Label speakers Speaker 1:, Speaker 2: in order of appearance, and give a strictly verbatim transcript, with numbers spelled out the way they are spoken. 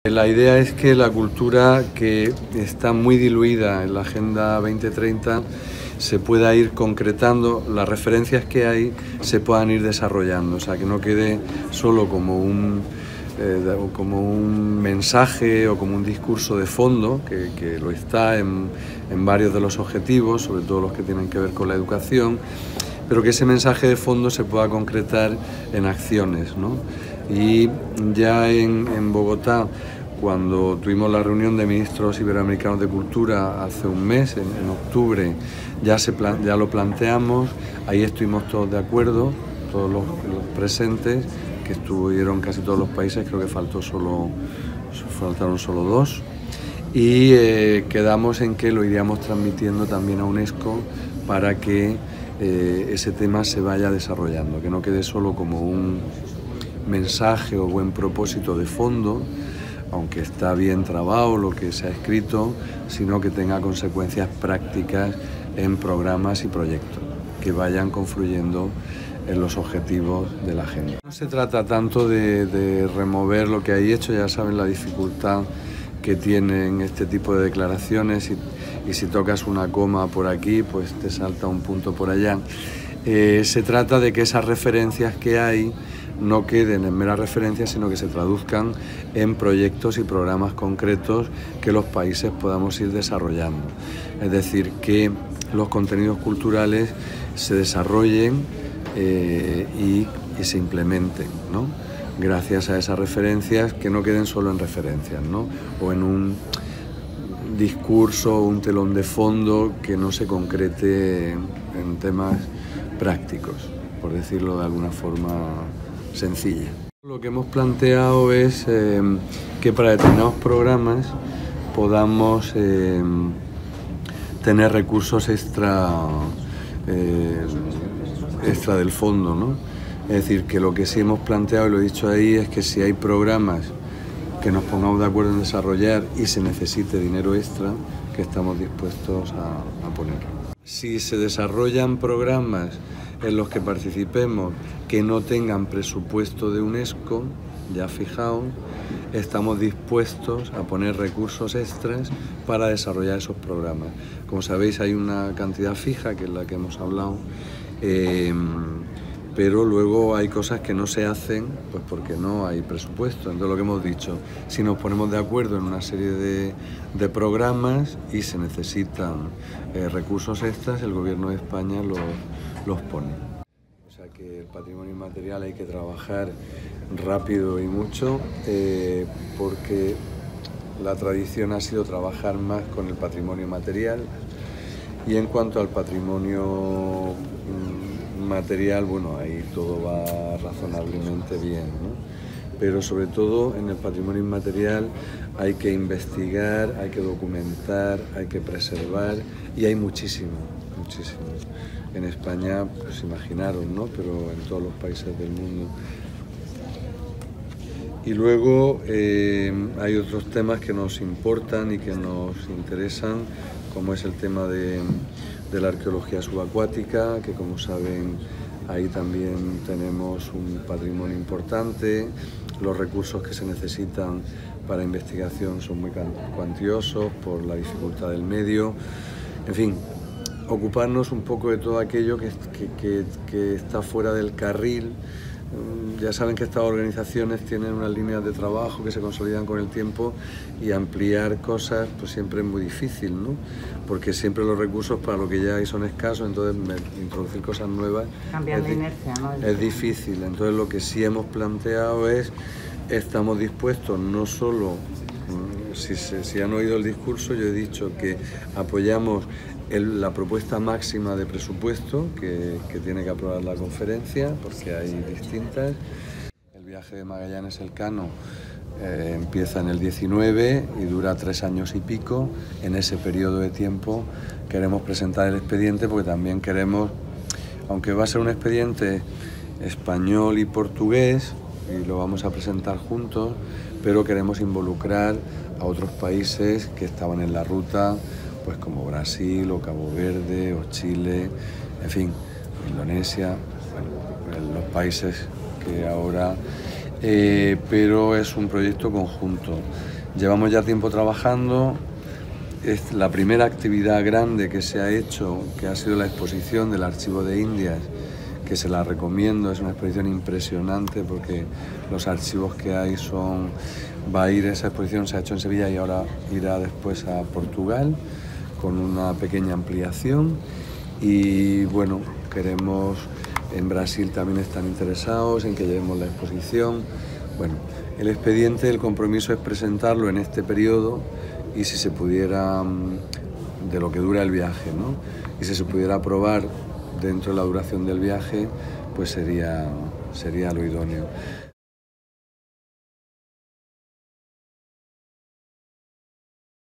Speaker 1: La idea es que la cultura, que está muy diluida en la Agenda veinte treinta, se pueda ir concretando, las referencias que hay se puedan ir desarrollando, o sea, que no quede solo como un, eh, como un mensaje o como un discurso de fondo, que, que lo está en, en varios de los objetivos, sobre todo los que tienen que ver con la educación, pero que ese mensaje de fondo se pueda concretar en acciones, ¿no? Y ya en, en Bogotá, cuando tuvimos la reunión de ministros iberoamericanos de cultura hace un mes, en, en octubre, ya, se plan, ya lo planteamos, ahí estuvimos todos de acuerdo, todos los, los presentes, que estuvieron casi todos los países, creo que faltó solo, faltaron solo dos, y eh, quedamos en que lo iríamos transmitiendo también a UNESCO para que eh, ese tema se vaya desarrollando, que no quede solo como un mensaje o buen propósito de fondo, aunque está bien trabado lo que se ha escrito, sino que tenga consecuencias prácticas en programas y proyectos que vayan confluyendo en los objetivos de la agenda. No se trata tanto de, de remover lo que hay hecho, ya saben la dificultad que tienen este tipo de declaraciones y, y si tocas una coma por aquí, pues te salta un punto por allá. Eh, se trata de que esas referencias que hay no queden en meras referencias, sino que se traduzcan en proyectos y programas concretos que los países podamos ir desarrollando. Es decir, que los contenidos culturales se desarrollen eh, y, y se implementen, ¿no? Gracias a esas referencias, que no queden solo en referencias, ¿no? O en un discurso, un telón de fondo que no se concrete en temas prácticos, por decirlo de alguna forma sencilla. Lo que hemos planteado es eh, que para determinados programas podamos eh, tener recursos extra, eh, extra del fondo, ¿no? Es decir, que lo que sí hemos planteado, y lo he dicho ahí, es que si hay programas que nos pongamos de acuerdo en desarrollar y se necesite dinero extra, que estamos dispuestos a, a poner. Si se desarrollan programas en los que participemos que no tengan presupuesto de UNESCO ya fijado, estamos dispuestos a poner recursos extras para desarrollar esos programas. Como sabéis, hay una cantidad fija, que es la que hemos hablado, eh, pero luego hay cosas que no se hacen pues porque no hay presupuesto. Entonces, lo que hemos dicho, si nos ponemos de acuerdo en una serie de, de programas y se necesitan eh, recursos extras, el Gobierno de España los, los pone. O sea que el patrimonio inmaterial hay que trabajar rápido y mucho, eh, porque la tradición ha sido trabajar más con el patrimonio material, y en cuanto al patrimonio material, bueno, ahí todo va razonablemente bien, ¿no? Pero sobre todo en el patrimonio inmaterial hay que investigar, hay que documentar, hay que preservar, y hay muchísimo, muchísimo. En España, pues imaginaros, ¿no? Pero en todos los países del mundo. Y luego eh, hay otros temas que nos importan y que nos interesan, como es el tema de, de la arqueología subacuática, que como saben ahí también tenemos un patrimonio importante. Los recursos que se necesitan para investigación son muy cuantiosos por la dificultad del medio. En fin, ocuparnos un poco de todo aquello que, que, que, que está fuera del carril. Ya saben que estas organizaciones tienen unas líneas de trabajo que se consolidan con el tiempo, y ampliar cosas pues siempre es muy difícil, ¿no? Porque siempre los recursos para lo que ya hay son escasos, entonces introducir cosas nuevas
Speaker 2: Cambiar de inercia, ¿no?
Speaker 1: Es difícil. Entonces lo que sí hemos planteado es, estamos dispuestos no solo, si, se, si han oído el discurso, yo he dicho que apoyamos El, la propuesta máxima de presupuesto que, que tiene que aprobar la conferencia, porque hay distintas. El viaje de Magallanes Elcano eh, empieza en el diecinueve y dura tres años y pico. En ese periodo de tiempo queremos presentar el expediente, porque también queremos, aunque va a ser un expediente español y portugués, y lo vamos a presentar juntos, pero queremos involucrar a otros países que estaban en la ruta, pues como Brasil o Cabo Verde o Chile, en fin, Indonesia, bueno, los países que ahora, eh, pero es un proyecto conjunto. Llevamos ya tiempo trabajando. Es la primera actividad grande que se ha hecho, que ha sido la exposición del Archivo de Indias, que se la recomiendo, es una exposición impresionante porque los archivos que hay son... Va a ir, esa exposición se ha hecho en Sevilla y ahora irá después a Portugal con una pequeña ampliación. Y bueno, queremos, en Brasil también están interesados en que llevemos la exposición. Bueno, el expediente, el compromiso es presentarlo en este periodo y si se pudiera, de lo que dura el viaje, ¿no? Y si se pudiera aprobar dentro de la duración del viaje, pues sería, sería lo idóneo.